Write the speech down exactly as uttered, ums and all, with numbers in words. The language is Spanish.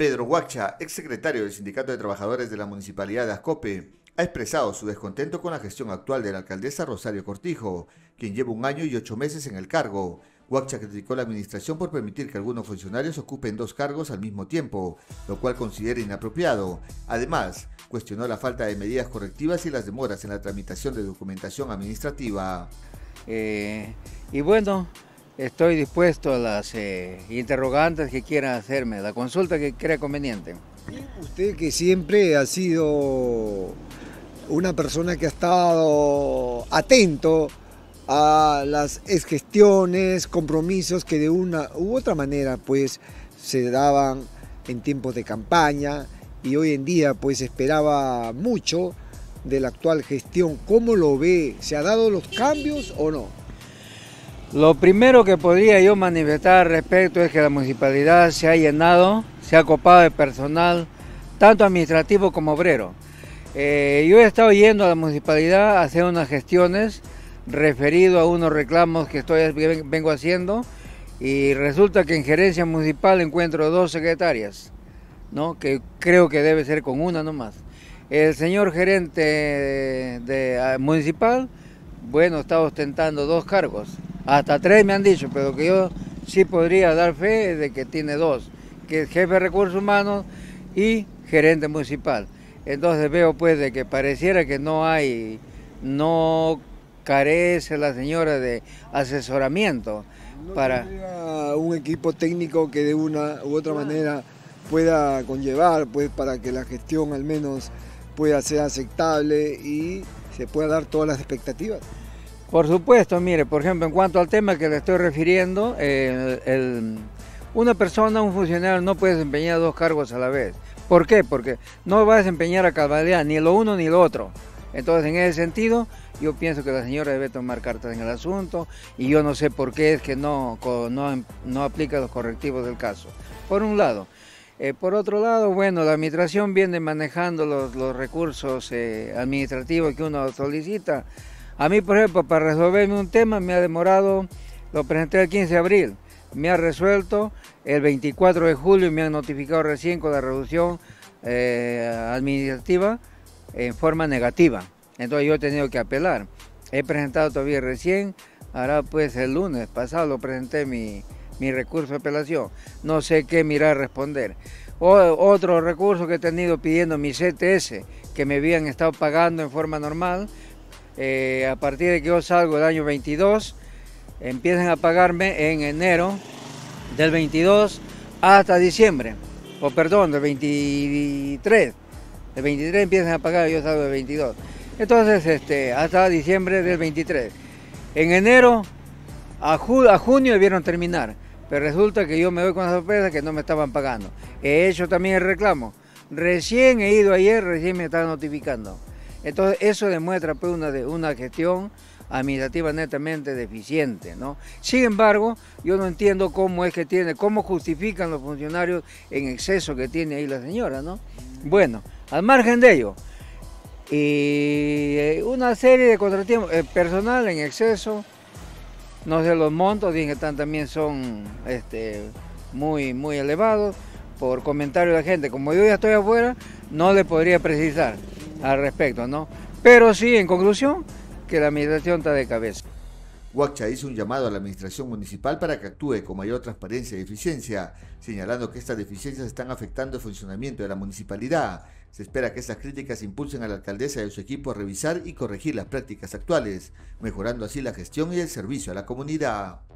Pedro Huaccha, exsecretario del Sindicato de Trabajadores de la Municipalidad de Ascope, ha expresado su descontento con la gestión actual de la alcaldesa Rosario Cortijo, quien lleva un año y ocho meses en el cargo. Huaccha criticó a la administración por permitir que algunos funcionarios ocupen dos cargos al mismo tiempo, lo cual considera inapropiado. Además, cuestionó la falta de medidas correctivas y las demoras en la tramitación de documentación administrativa. Eh, y bueno, estoy dispuesto a las eh, interrogantes que quieran hacerme, la consulta que crea conveniente. Usted, que siempre ha sido una persona que ha estado atento a las exgestiones, compromisos que de una u otra manera pues se daban en tiempos de campaña, y hoy en día pues esperaba mucho de la actual gestión. ¿Cómo lo ve? ¿Se han dado los cambios o no? Lo primero que podría yo manifestar al respecto es que la municipalidad se ha llenado, se ha copado de personal, tanto administrativo como obrero. Eh, yo he estado yendo a la municipalidad a hacer unas gestiones referido a unos reclamos que estoy, vengo haciendo, y resulta que en gerencia municipal encuentro dos secretarias, ¿no? Que creo que debe ser con una nomás. El señor gerente de, de, municipal, bueno, está ostentando dos cargos, hasta tres me han dicho, pero que yo sí podría dar fe de que tiene dos, que es jefe de recursos humanos y gerente municipal. Entonces veo pues de que pareciera que no hay, no carece la señora de asesoramiento. ¿No para tendría un equipo técnico que de una u otra manera pueda conllevar pues para que la gestión al menos pueda ser aceptable y se pueda dar todas las expectativas? Por supuesto, mire, por ejemplo, en cuanto al tema que le estoy refiriendo, el, el, una persona, un funcionario no puede desempeñar dos cargos a la vez. ¿Por qué? Porque no va a desempeñar a cabalidad ni lo uno ni lo otro. Entonces, en ese sentido, yo pienso que la señora debe tomar cartas en el asunto, y yo no sé por qué es que no, no, no aplica los correctivos del caso. Por un lado. Eh, por otro lado, bueno, la administración viene manejando los, los recursos eh, administrativos que uno solicita. A mí, por ejemplo, para resolverme un tema me ha demorado, lo presenté el quince de abril, me ha resuelto el veinticuatro de julio y me han notificado recién con la reducción eh, administrativa en forma negativa. Entonces yo he tenido que apelar. He presentado todavía recién, ahora pues el lunes pasado lo presenté mi, mi recurso de apelación. No sé qué me irá a responder. O, otro recurso que he tenido pidiendo mi C T S, que me habían estado pagando en forma normal. Eh, a partir de que yo salgo del año veintidós, empiezan a pagarme en enero del veintidós hasta diciembre, o perdón, del veintitrés. El veintitrés empiezan a pagar, yo salgo del veintidós. Entonces, este, hasta diciembre del veintitrés. En enero a, ju a junio debieron terminar, pero resulta que yo me doy con la sorpresa que no me estaban pagando. He hecho también el reclamo. Recién he ido ayer, recién me estaban notificando. Entonces, eso demuestra pues, una, una gestión administrativa netamente deficiente, ¿no? Sin embargo, yo no entiendo cómo es que tiene, cómo justifican los funcionarios en exceso que tiene ahí la señora, ¿no? Bueno, al margen de ello, y una serie de contratiempos, eh, personal en exceso, no sé, los montos, dije, también son este, muy, muy elevados, por comentarios de la gente. Como yo ya estoy afuera, no le podría precisar al respecto, ¿no? Pero sí, en conclusión, que la administración está de cabeza. Huaccha hizo un llamado a la administración municipal para que actúe con mayor transparencia y eficiencia, señalando que estas deficiencias están afectando el funcionamiento de la municipalidad. Se espera que estas críticas impulsen a la alcaldesa y a su equipo a revisar y corregir las prácticas actuales, mejorando así la gestión y el servicio a la comunidad.